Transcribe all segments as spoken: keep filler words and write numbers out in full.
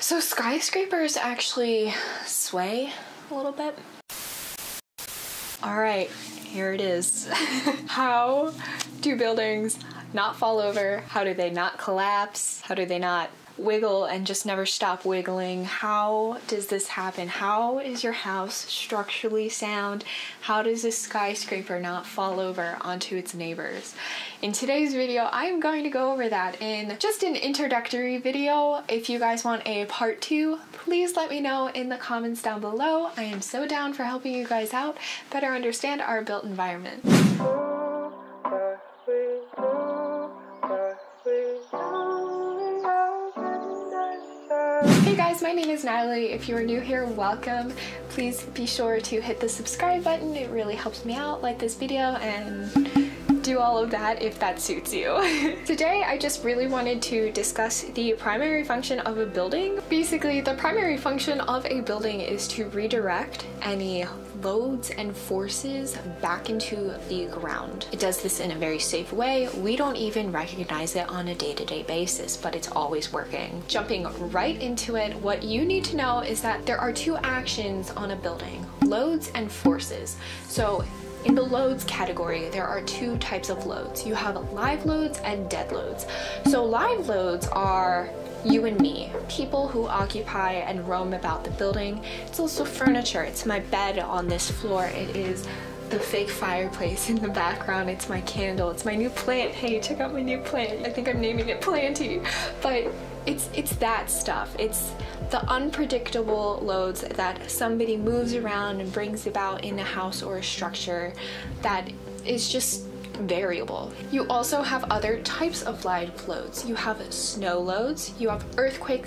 So skyscrapers actually sway a little bit. All right, here it is. How do buildings not fall over? How do they not collapse? How do they not wiggle and just never stop wiggling? How does this happen? How is your house structurally sound? How does a skyscraper not fall over onto its neighbors? In today's video, I'm going to go over that in just an introductory video. If you guys want a part two, please let me know in the comments down below. I am so down for helping you guys out, better understand our built environment. Hey guys, my name is Natalie. If you are new here, welcome. Please be sure to hit the subscribe button. It really helps me out. Like this video and do all of that if that suits you. Today, I just really wanted to discuss the primary function of a building. Basically, the primary function of a building is to redirect any loads and forces back into the ground. It does this in a very safe way. We don't even recognize it on a day-to-day basis, but it's always working. Jumping right into it, what you need to know is that there are two actions on a building, loads and forces. So in the loads category, there are two types of loads. You have live loads and dead loads. So live loads are you and me, people who occupy and roam about the building. It's also furniture. It's my bed on this floor. It is the fake fireplace in the background. It's my candle. It's my new plant. Hey, check out my new plant. I think I'm naming it Planty. But it's it's that stuff. It's the unpredictable loads that somebody moves around and brings about in a house or a structure that is just variable. You also have other types of live loads. You have snow loads, you have earthquake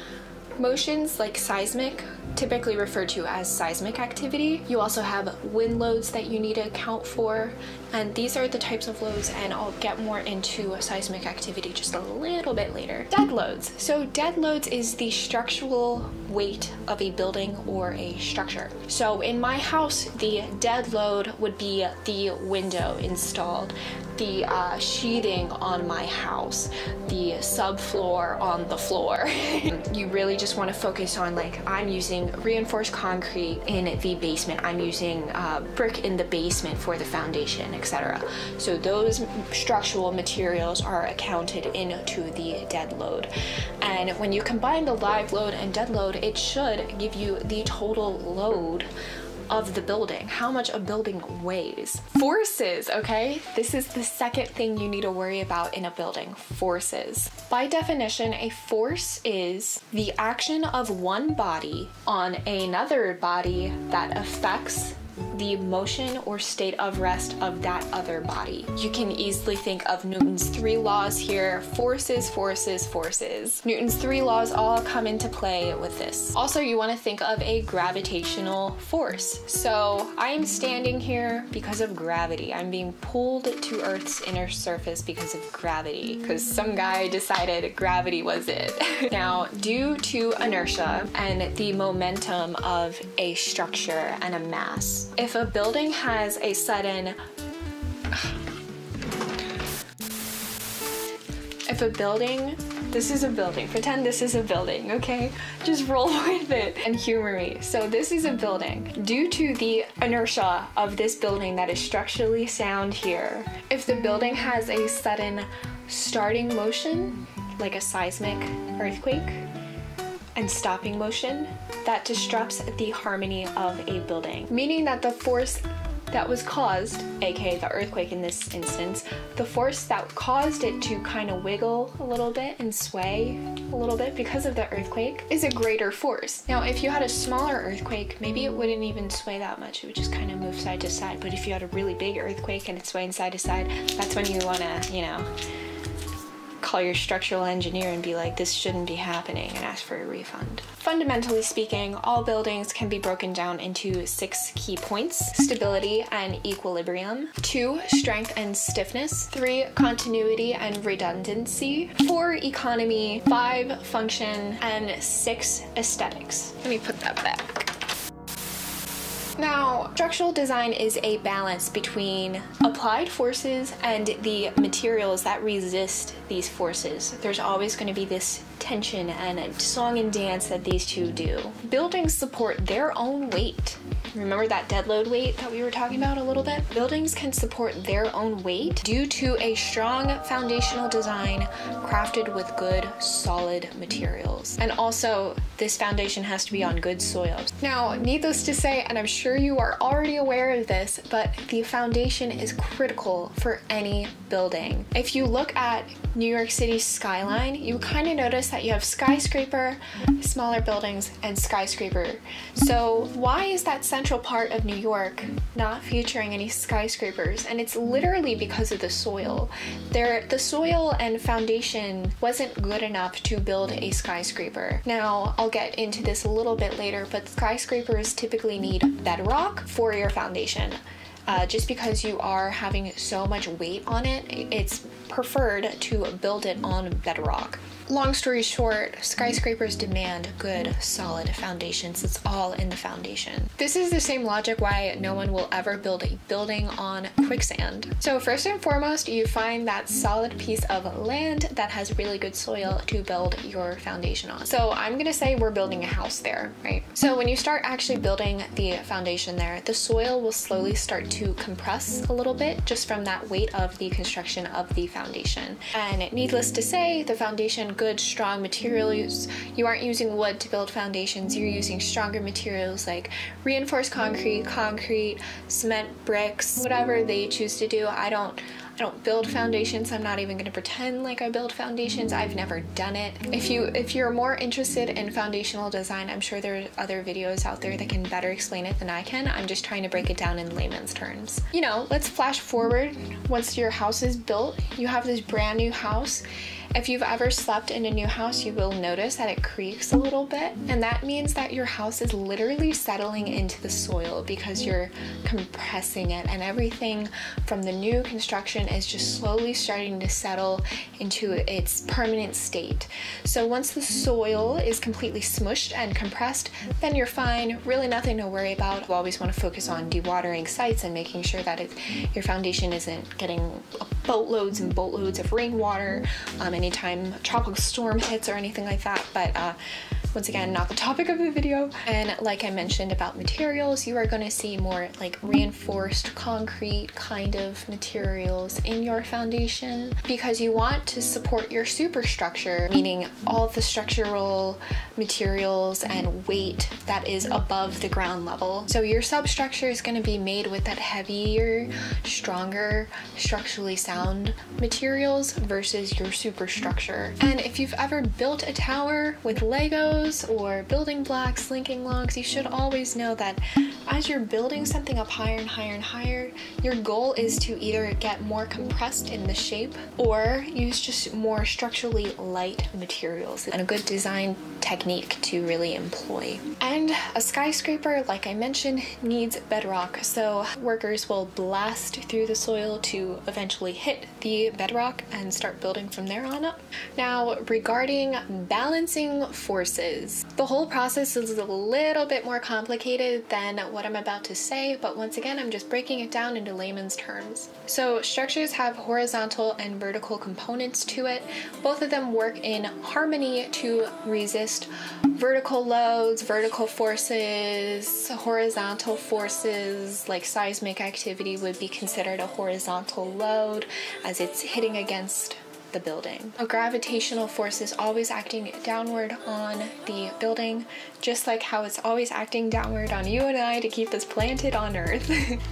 motions like seismic, typically referred to as seismic activity. You also have wind loads that you need to account for, and these are the types of loads, and I'll get more into seismic activity just a little bit later. Dead loads. So dead loads is the structural weight of a building or a structure. So in my house, the dead load would be the window installed, the uh, sheathing on my house, the subfloor on the floor. You really just want to focus on, like, I'm using reinforced concrete in the basement, I'm using uh, brick in the basement for the foundation, et cetera. So those structural materials are accounted into the dead load. And when you combine the live load and dead load, it should give you the total load of the building, how much a building weighs. Forces, okay? This is the second thing you need to worry about in a building, forces. By definition, a force is the action of one body on another body that affects the motion or state of rest of that other body. You can easily think of Newton's three laws here. Forces, forces, forces. Newton's three laws all come into play with this. Also, you want to think of a gravitational force. So I'm standing here because of gravity. I'm being pulled to Earth's inner surface because of gravity, because some guy decided gravity was it. Now, due to inertia and the momentum of a structure and a mass, if a building has a sudden, if a building, this is a building, pretend this is a building, okay? Just roll with it and humor me. So this is a building. Due to the inertia of this building that is structurally sound here, if the building has a sudden starting motion, like a seismic earthquake, and stopping motion, that disrupts the harmony of a building. Meaning that the force that was caused, aka the earthquake in this instance, the force that caused it to kind of wiggle a little bit and sway a little bit because of the earthquake is a greater force. Now, if you had a smaller earthquake, maybe it wouldn't even sway that much. It would just kind of move side to side. But if you had a really big earthquake and it's swaying side to side, that's when you want to, you know, call your structural engineer and be like, this shouldn't be happening, and ask for a refund. Fundamentally speaking, all buildings can be broken down into six key points: stability and equilibrium, two, strength and stiffness, three, continuity and redundancy, four, economy, five, function, and six, aesthetics. Let me put that back. Now, Now, structural design is a balance between applied forces and the materials that resist these forces. There's always going to be this tension and a song and dance that these two do. Buildings support their own weight. Remember that dead load weight that we were talking about a little bit? Buildings can support their own weight due to a strong foundational design crafted with good, solid materials. And also, this foundation has to be on good soils. Now, needless to say, and I'm sure you are already aware of this, but the foundation is critical for any building. If you look at New York City's skyline, you kind of notice that you have skyscraper, smaller buildings, and skyscraper. So why is that central part of New York not featuring any skyscrapers? And it's literally because of the soil. There, the soil and foundation wasn't good enough to build a skyscraper. Now, I'll get into this a little bit later, but skyscrapers typically need bedrock for your foundation. Uh, just because you are having so much weight on it, it's preferred to build it on bedrock. Long story short, skyscrapers demand good, solid foundations. It's all in the foundation. This is the same logic why no one will ever build a building on quicksand. So first and foremost, you find that solid piece of land that has really good soil to build your foundation on. So I'm gonna say we're building a house there, right? So when you start actually building the foundation there, the soil will slowly start to compress a little bit just from that weight of the construction of the foundation. And needless to say, the foundation, good, strong materials. You aren't using wood to build foundations. You're using stronger materials like reinforced concrete, concrete, cement, bricks, whatever they choose to do. I don't I don't build foundations. I'm not even going to pretend like I build foundations. I've never done it. If you if you're more interested in foundational design, I'm sure there are other videos out there that can better explain it than I can. I'm just trying to break it down in layman's terms. You know, let's flash forward. Once your house is built, you have this brand new house. If you've ever slept in a new house, you will notice that it creaks a little bit, and that means that your house is literally settling into the soil because you're compressing it, and everything from the new construction is just slowly starting to settle into its permanent state. So once the soil is completely smushed and compressed, then you're fine, really nothing to worry about. You always want to focus on dewatering sites and making sure that it, your foundation isn't getting boatloads and boatloads of rainwater um, anytime a tropical storm hits or anything like that, but uh, once again, not the topic of the video. And like I mentioned about materials, you are going to see more like reinforced concrete kind of materials in your foundation because you want to support your superstructure, meaning all the structural materials and weight that is above the ground level. So your substructure is going to be made with that heavier, stronger, structurally sound materials versus your superstructure. And if you've ever built a tower with Legos or building blocks, linking logs, you should always know that as you're building something up higher and higher and higher, your goal is to either get more compressed in the shape or use just more structurally light materials, and a good design technique to really employ. And a skyscraper, like I mentioned, needs bedrock, so workers will blast through the soil to eventually hit the bedrock and start building from there on up. Now, regarding balancing forces, the whole process is a little bit more complicated than what I'm about to say, but once again, I'm just breaking it down into layman's terms. So structures have horizontal and vertical components to it. Both of them work in harmony to resist vertical loads, vertical forces, horizontal forces, like seismic activity would be considered a horizontal load as it's hitting against the building. A gravitational force is always acting downward on the building, just like how it's always acting downward on you and I to keep us planted on Earth.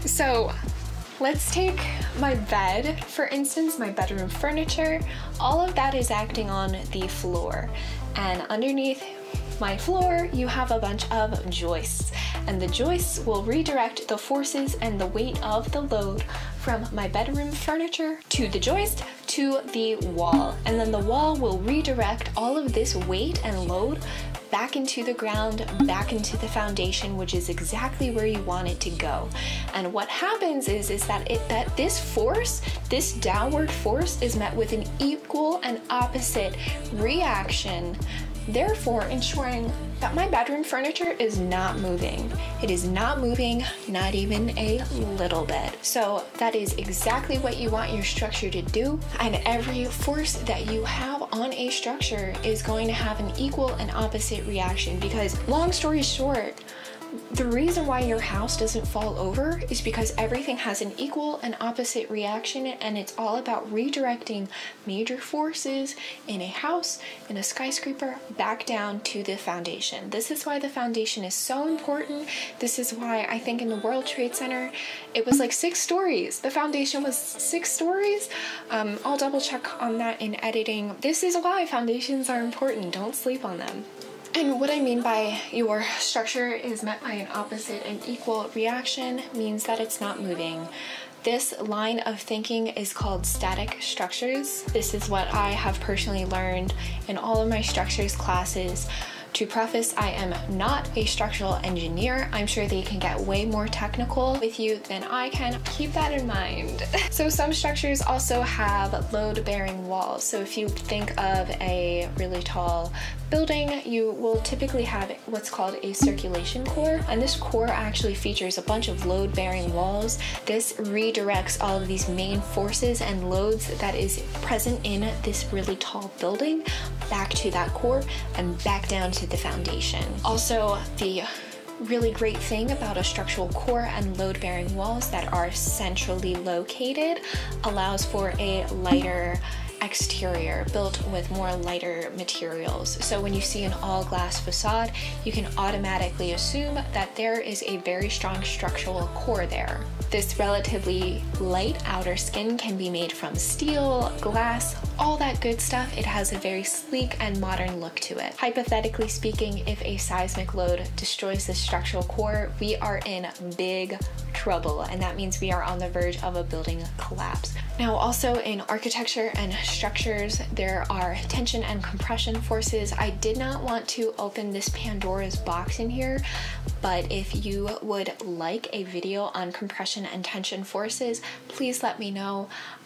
So let's take my bed, for instance, my bedroom furniture. All of that is acting on the floor, and underneath my floor, you have a bunch of joists, and the joists will redirect the forces and the weight of the load from my bedroom furniture to the joist to the wall, and then the wall will redirect all of this weight and load back into the ground, back into the foundation, which is exactly where you want it to go. And what happens is, is that it that this force, this downward force, is met with an equal and opposite reaction therefore ensuring that my bedroom furniture is not moving. It is not moving, not even a little bit. So that is exactly what you want your structure to do, and every force that you have on a structure is going to have an equal and opposite reaction, because long story short, the reason why your house doesn't fall over is because everything has an equal and opposite reaction, and it's all about redirecting major forces in a house, in a skyscraper, back down to the foundation. This is why the foundation is so important. This is why I think in the World Trade Center, it was like six stories. The foundation was six stories. Um, I'll double check on that in editing. This is why foundations are important. Don't sleep on them. And what I mean by your structure is met by an opposite and equal reaction means that it's not moving. This line of thinking is called static structures. This is what I have personally learned in all of my structures classes. To preface, I am not a structural engineer. I'm sure they can get way more technical with you than I can. Keep that in mind. So some structures also have load-bearing walls. So if you think of a really tall building, you will typically have what's called a circulation core, and this core actually features a bunch of load-bearing walls. This redirects all of these main forces and loads that is present in this really tall building back to that core and back down to the foundation. Also, the really great thing about a structural core and load-bearing walls that are centrally located allows for a lighter exterior built with more lighter materials. So when you see an all glass facade, you can automatically assume that there is a very strong structural core there. This relatively light outer skin can be made from steel, glass, all that good stuff. It has a very sleek and modern look to it. Hypothetically speaking, if a seismic load destroys the structural core, we are in big trouble, and that means we are on the verge of a building collapse. Now, also in architecture and structures, there are tension and compression forces. I did not want to open this Pandora's box in here, but if you would like a video on compression and tension forces, please let me know.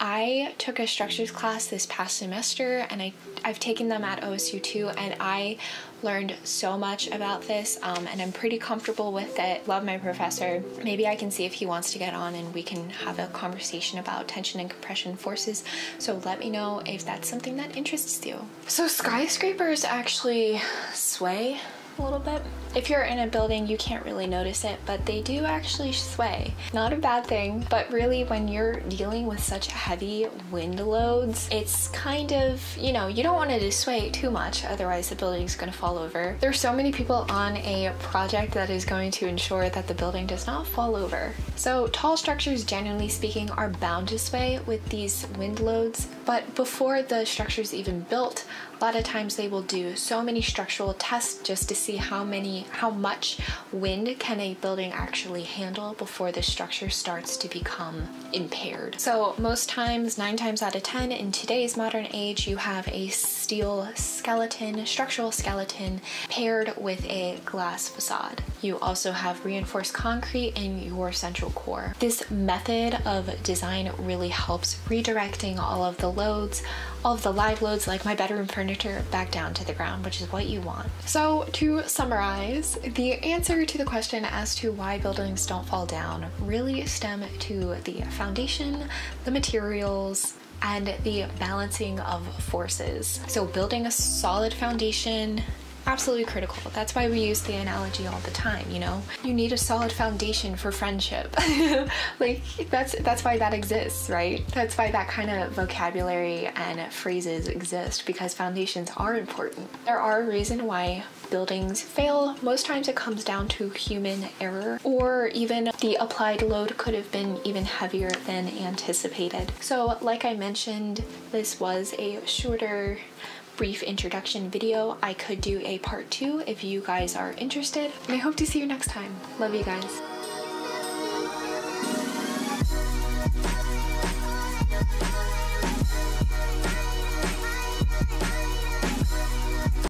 I took a structures class this past semester, and I, I've taken them at O S U too, and I learned so much about this, um, and I'm pretty comfortable with it. Love my professor. Maybe I can see if he wants to get on and we can have a conversation about tension and compression forces. So let me know if that's something that interests you. So skyscrapers actually sway a little bit. If you're in a building, you can't really notice it, but they do actually sway. Not a bad thing, but really when you're dealing with such heavy wind loads, it's kind of, you know, you don't want it to sway too much, otherwise the building's gonna fall over. There's so many people on a project that is going to ensure that the building does not fall over. So tall structures, generally speaking, are bound to sway with these wind loads, but before the structure's even built, a lot of times they will do so many structural tests just to see how many, how much wind can a building actually handle before the structure starts to become impaired. So most times, nine times out of ten, in today's modern age, you have a steel skeleton, structural skeleton, paired with a glass facade. You also have reinforced concrete in your central core. This method of design really helps redirecting all of the loads, all of the live loads like my bedroom furniture, back down to the ground, which is what you want. So to summarize, the answer to the question as to why buildings don't fall down really stem to the foundation, the materials, and the balancing of forces. So building a solid foundation, absolutely critical. That's why we use the analogy all the time, you know? You need a solid foundation for friendship. Like, that's that's why that exists, right? That's why that kind of vocabulary and phrases exist, because foundations are important. There are reasons why buildings fail. Most times it comes down to human error, or even the applied load could have been even heavier than anticipated. So like I mentioned, this was a shorter, brief introduction video. I could do a part two if you guys are interested. And I hope to see you next time. Love you guys.